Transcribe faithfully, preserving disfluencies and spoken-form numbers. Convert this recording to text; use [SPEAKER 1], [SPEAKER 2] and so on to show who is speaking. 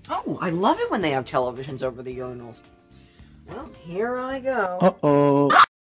[SPEAKER 1] Oh, I love it when they have televisions over the urinals. Well, here I go.
[SPEAKER 2] Uh-oh.